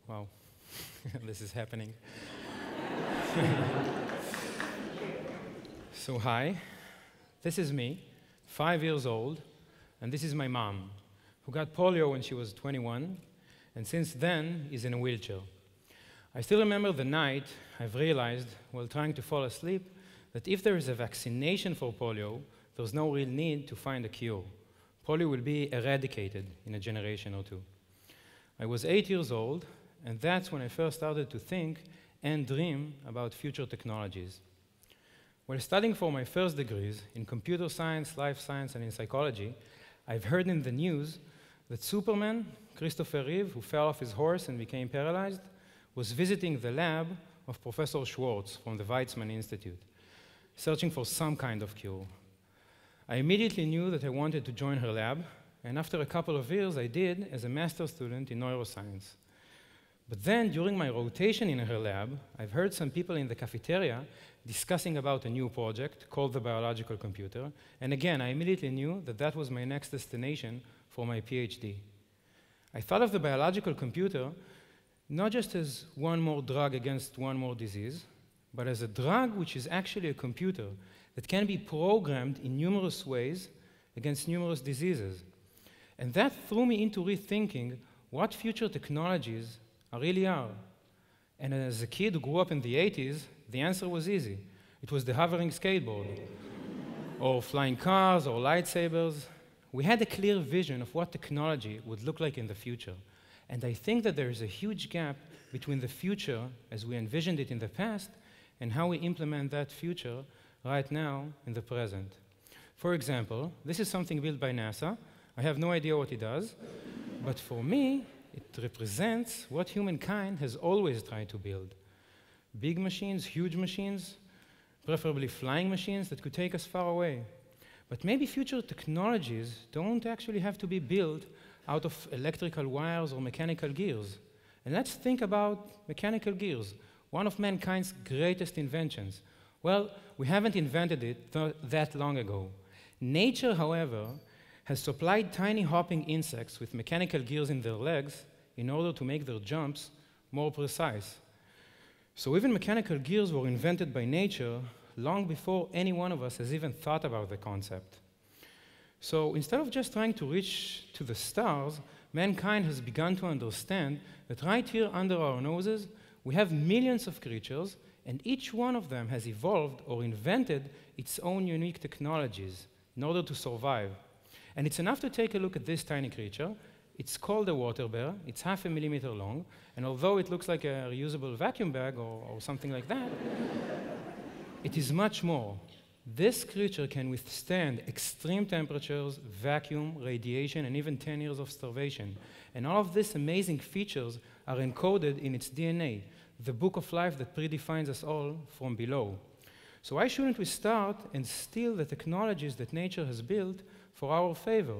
Wow, this is happening. So hi, this is me, 5 years old, and this is my mom, who got polio when she was 21, and since then is in a wheelchair. I still remember the night I've realized, while trying to fall asleep, that if there is a vaccination for polio, there's no real need to find a cure. Polio will be eradicated in a generation or two. I was 8 years old, and that's when I first started to think and dream about future technologies. While studying for my first degrees in computer science, life science, and in psychology, I've heard in the news that Superman, Christopher Reeve, who fell off his horse and became paralyzed, was visiting the lab of Professor Schwartz from the Weizmann Institute, searching for some kind of cure. I immediately knew that I wanted to join her lab, and after a couple of years, I did as a master's student in neuroscience. But then, during my rotation in her lab, I've heard some people in the cafeteria discussing about a new project called the Biological Computer, and again, I immediately knew that that was my next destination for my Ph.D. I thought of the biological computer not just as one more drug against one more disease, but as a drug which is actually a computer that can be programmed in numerous ways against numerous diseases. And that threw me into rethinking what future technologies really are. And as a kid who grew up in the 80s, the answer was easy. It was the hovering skateboard, or flying cars, or lightsabers. We had a clear vision of what technology would look like in the future. And I think that there is a huge gap between the future as we envisioned it in the past and how we implement that future right now in the present. For example, this is something built by NASA. I have no idea what it does, but for me, it represents what humankind has always tried to build. Big machines, huge machines, preferably flying machines that could take us far away. But maybe future technologies don't actually have to be built out of electrical wires or mechanical gears. And let's think about mechanical gears, one of mankind's greatest inventions. Well, we haven't invented it that long ago. Nature, however, has supplied tiny hopping insects with mechanical gears in their legs in order to make their jumps more precise. So even mechanical gears were invented by nature long before any one of us has even thought about the concept. So instead of just trying to reach to the stars, mankind has begun to understand that right here under our noses, we have millions of creatures, and each one of them has evolved or invented its own unique technologies in order to survive. And it's enough to take a look at this tiny creature. It's called a water bear. It's 0.5 millimeter long, and although it looks like a reusable vacuum bag or something like that, it is much more. This creature can withstand extreme temperatures, vacuum, radiation, and even 10 years of starvation. And all of these amazing features are encoded in its DNA, the book of life that predefines us all from below. So why shouldn't we start and steal the technologies that nature has built for our favor?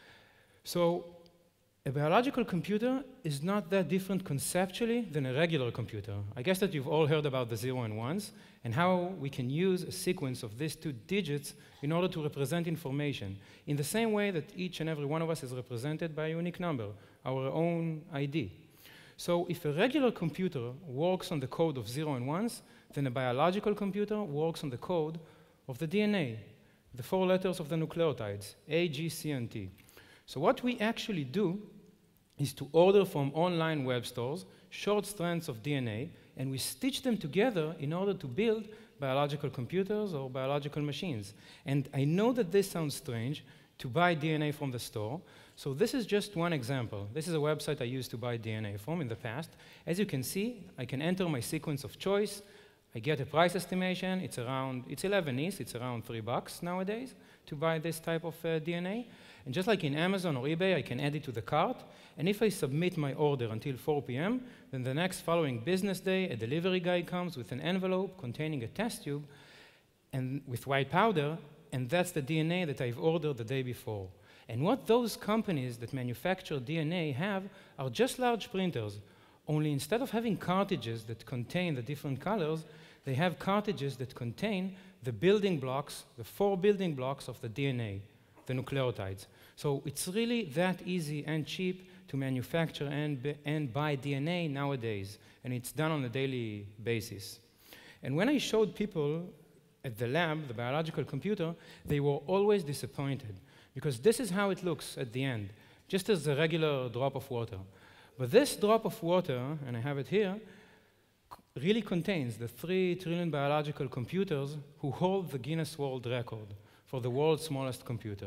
So a biological computer is not that different conceptually than a regular computer. I guess that you've all heard about the 0 and 1s and how we can use a sequence of these 2 digits in order to represent information in the same way that each and every one of us is represented by a unique number, our own ID. So if a regular computer works on the code of 0 and 1s, then a biological computer works on the code of the DNA, the 4 letters of the nucleotides, A, G, C, and T. So what we actually do is to order from online web stores short strands of DNA, and we stitch them together in order to build biological computers or biological machines. And I know that this sounds strange, to buy DNA from the store, so this is just one example. This is a website I used to buy DNA from in the past. As you can see, I can enter my sequence of choice. I get a price estimation. It's 11 ETH. It's around $3 nowadays to buy this type of DNA. And just like in Amazon or eBay, I can add it to the cart. And if I submit my order until 4 p.m., then the next following business day, a delivery guy comes with an envelope containing a test tube and with white powder, and that's the DNA that I've ordered the day before. And what those companies that manufacture DNA have are just large printers, only instead of having cartridges that contain the different colors, they have cartridges that contain the building blocks, the 4 building blocks of the DNA, the nucleotides. So it's really that easy and cheap to manufacture and buy DNA nowadays, and it's done on a daily basis. And when I showed people at the lab, the biological computer, they were always disappointed, because this is how it looks at the end, just as a regular drop of water. But this drop of water, and I have it here, really contains the 3 trillion biological computers who hold the Guinness World Record for the world's smallest computer.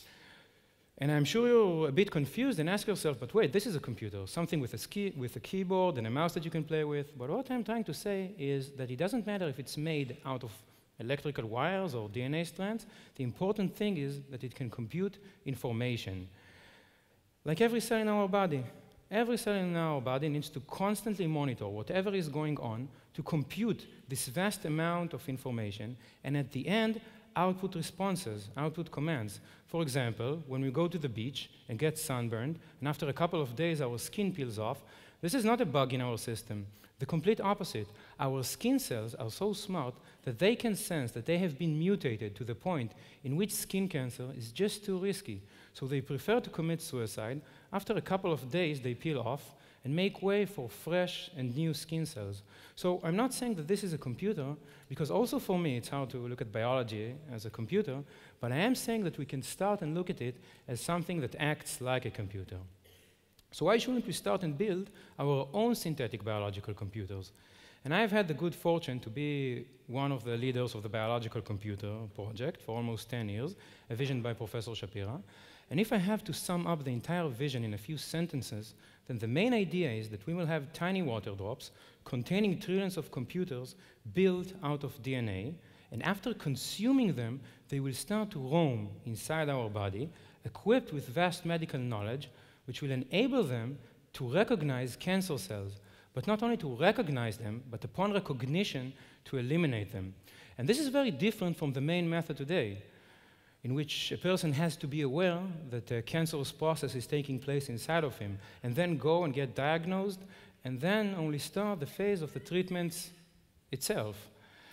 And I'm sure you're a bit confused and ask yourself, but wait, this is a computer, something with a keyboard and a mouse that you can play with. But what I'm trying to say is that it doesn't matter if it's made out of electrical wires or DNA strands. The important thing is that it can compute information. Like every cell in our body. Every cell in our body needs to constantly monitor whatever is going on to compute this vast amount of information, and at the end, output responses, output commands. For example, when we go to the beach and get sunburned, and after a couple of days our skin peels off, this is not a bug in our system. The complete opposite. Our skin cells are so smart that they can sense that they have been mutated to the point in which skin cancer is just too risky. So they prefer to commit suicide. After a couple of days, they peel off and make way for fresh and new skin cells. So I'm not saying that this is a computer, because also for me it's hard to look at biology as a computer, but I am saying that we can start and look at it as something that acts like a computer. So why shouldn't we start and build our own synthetic biological computers? And I've had the good fortune to be one of the leaders of the Biological Computer project for almost 10 years, a vision by Professor Shapira. And if I have to sum up the entire vision in a few sentences, then the main idea is that we will have tiny water drops containing trillions of computers built out of DNA, and after consuming them, they will start to roam inside our body, equipped with vast medical knowledge, which will enable them to recognize cancer cells, but not only to recognize them, but upon recognition, to eliminate them. And this is very different from the main method today, in which a person has to be aware that a cancerous process is taking place inside of him, and then go and get diagnosed, and then only start the phase of the treatments itself.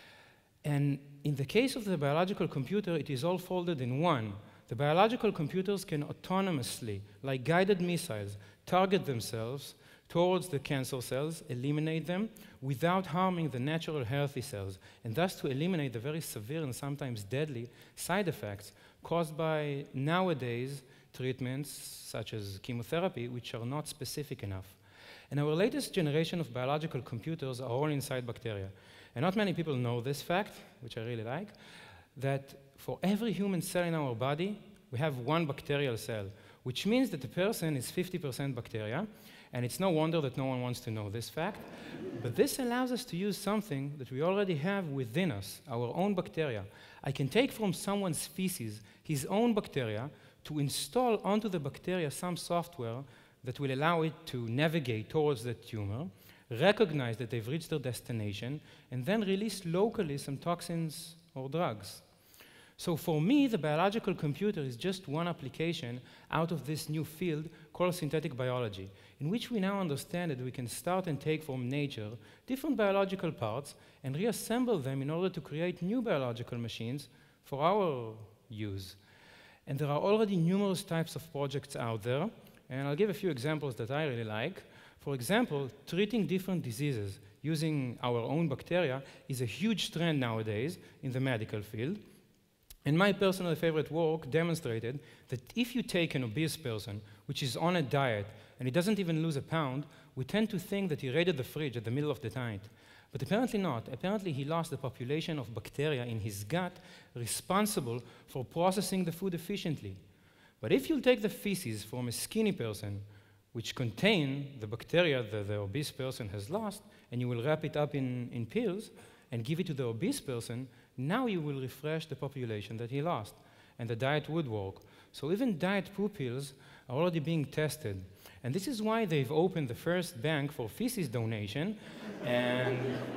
And in the case of the biological computer, it is all folded in one. The biological computers can autonomously, like guided missiles, target themselves towards the cancer cells, eliminate them, without harming the natural healthy cells, and thus to eliminate the very severe and sometimes deadly side effects caused by nowadays treatments such as chemotherapy, which are not specific enough. And our latest generation of biological computers are all inside bacteria. And not many people know this fact, which I really like, that for every human cell in our body, we have one bacterial cell, which means that the person is 50% bacteria. And it's no wonder that no one wants to know this fact. But this allows us to use something that we already have within us, our own bacteria. I can take from someone's feces his own bacteria to install onto the bacteria some software that will allow it to navigate towards the tumor, recognize that they've reached their destination, and then release locally some toxins or drugs. So for me, the biological computer is just one application out of this new field called synthetic biology, in which we now understand that we can start and take from nature different biological parts and reassemble them in order to create new biological machines for our use. And there are already numerous types of projects out there, and I'll give a few examples that I really like. For example, treating different diseases using our own bacteria is a huge trend nowadays in the medical field. And my personal favorite work demonstrated that if you take an obese person which is on a diet and he doesn't even lose a pound, we tend to think that he raided the fridge at the middle of the night. But apparently not. Apparently he lost the population of bacteria in his gut responsible for processing the food efficiently. But if you take the feces from a skinny person which contain the bacteria that the obese person has lost, and you will wrap it up in pills and give it to the obese person, now you will refresh the population that he lost, and the diet would work. So even diet poo pills are already being tested. And this is why they've opened the first bank for feces donation, and,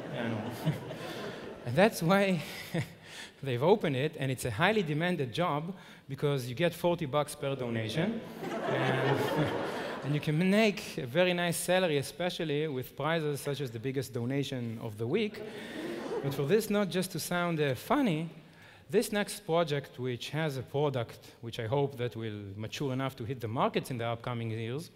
and that's why they've opened it, and it's a highly demanded job because you get $40 per donation, and you can make a very nice salary, especially with prizes such as the biggest donation of the week. But for this not just to sound funny, this next project, which has a product which I hope that will mature enough to hit the markets in the upcoming years,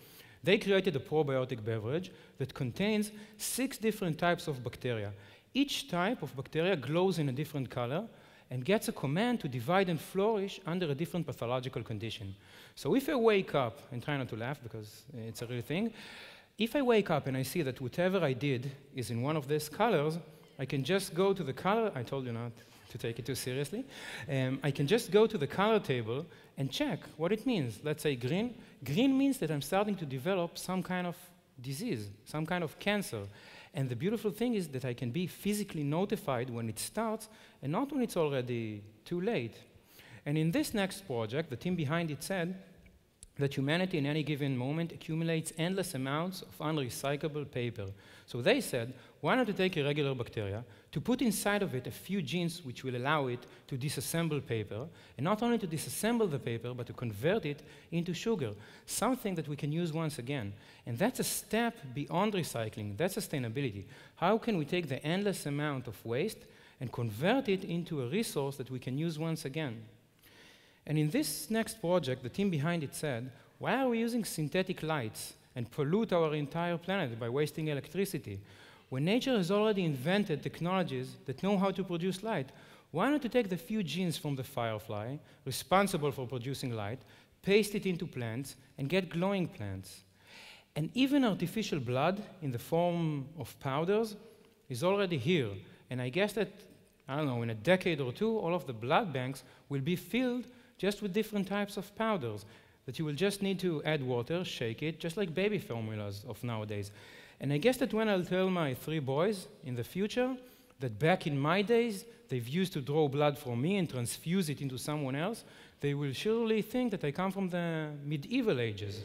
They created a probiotic beverage that contains 6 different types of bacteria. Each type of bacteria glows in a different color and gets a command to divide and flourish under a different pathological condition. So if I wake up, and try not to laugh because it's a real thing, if I wake up and I see that whatever I did is in one of these colors, I can just go to the color, I told you not to take it too seriously, I can just go to the color table and check what it means. Let's say green. Green means that I'm starting to develop some kind of disease, some kind of cancer. And the beautiful thing is that I can be physically notified when it starts and not when it's already too late. And in this next project, the team behind it said that humanity in any given moment accumulates endless amounts of unrecyclable paper. So they said, why not to take a regular bacteria, to put inside of it a few genes which will allow it to disassemble paper, and not only to disassemble the paper, but to convert it into sugar, something that we can use once again. And that's a step beyond recycling, that's sustainability. How can we take the endless amount of waste and convert it into a resource that we can use once again? And in this next project, the team behind it said, why are we using synthetic lights and pollute our entire planet by wasting electricity? When nature has already invented technologies that know how to produce light, why not to take the few genes from the firefly, responsible for producing light, paste it into plants, and get glowing plants? And even artificial blood in the form of powders is already here. And I guess that, I don't know, in a decade or two, all of the blood banks will be filled just with different types of powders that you will just need to add water, shake it, just like baby formulas of nowadays. And I guess that when I'll tell my 3 boys in the future that back in my days, they've used to draw blood from me and transfuse it into someone else, they will surely think that I come from the medieval ages.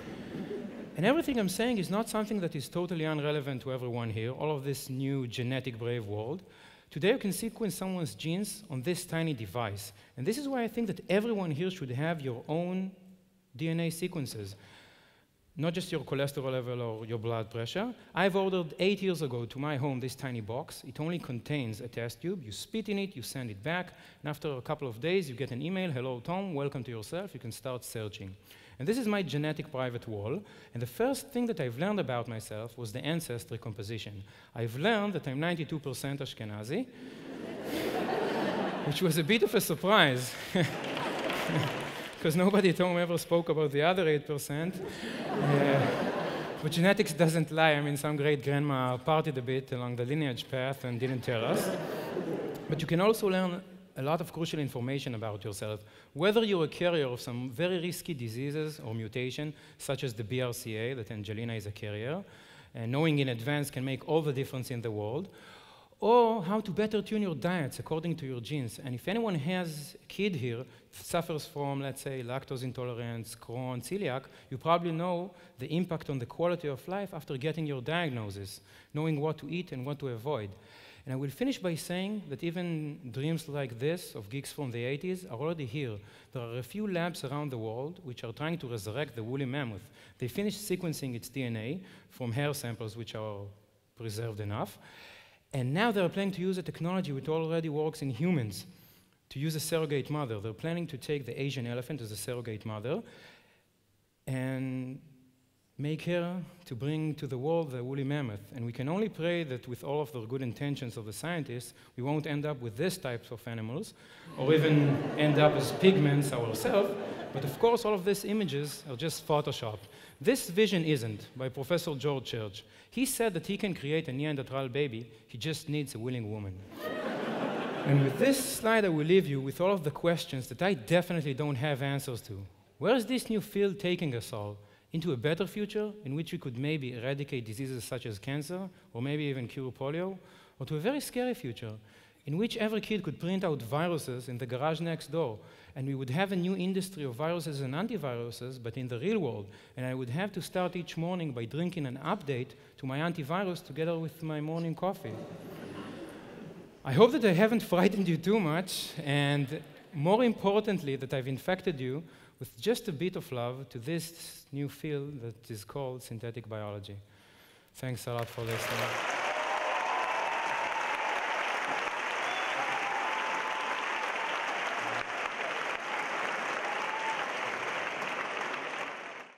And everything I'm saying is not something that is totally irrelevant to everyone here, all of this new genetic brave world. Today you can sequence someone's genes on this tiny device. And this is why I think that everyone here should have your own DNA sequences, not just your cholesterol level or your blood pressure. I've ordered 8 years ago to my home this tiny box. It only contains a test tube. You spit in it, you send it back, and after a couple of days you get an email, hello Tom, welcome to yourself, you can start searching. And this is my genetic private wall, and the first thing that I've learned about myself was the ancestry composition. I've learned that I'm 92% Ashkenazi, which was a bit of a surprise, because nobody at home ever spoke about the other 8%. But genetics doesn't lie. I mean, some great grandma partied a bit along the lineage path and didn't tell us. But you can also learn a lot of crucial information about yourself, whether you're a carrier of some very risky diseases or mutation, such as the BRCA, that Angelina is a carrier, and knowing in advance can make all the difference in the world, or how to better tune your diets according to your genes. And if anyone has a kid here that suffers from, let's say, lactose intolerance, Crohn, celiac, you probably know the impact on the quality of life after getting your diagnosis, knowing what to eat and what to avoid. And I will finish by saying that even dreams like this of geeks from the 80s are already here. There are a few labs around the world which are trying to resurrect the woolly mammoth. They finished sequencing its DNA from hair samples which are preserved enough. And now they're planning to use a technology which already works in humans, to use a surrogate mother. They're planning to take the Asian elephant as a surrogate mother and make her to bring to the world the woolly mammoth. And we can only pray that with all of the good intentions of the scientists, we won't end up with this types of animals, or even end up as pigments ourselves. But of course, all of these images are just photoshopped. This vision isn't, by Professor George Church. He said that he can create a Neanderthal baby, he just needs a willing woman. And with this slide, I will leave you with all of the questions that I definitely don't have answers to. Where is this new field taking us all? Into a better future in which we could maybe eradicate diseases such as cancer, or maybe even cure polio, or to a very scary future in which every kid could print out viruses in the garage next door, and we would have a new industry of viruses and antiviruses, but in the real world, and I would have to start each morning by drinking an update to my antivirus together with my morning coffee. I hope that I haven't frightened you too much, and more importantly, that I've infected you with just a bit of love to this new field that is called synthetic biology. Thanks a lot for listening.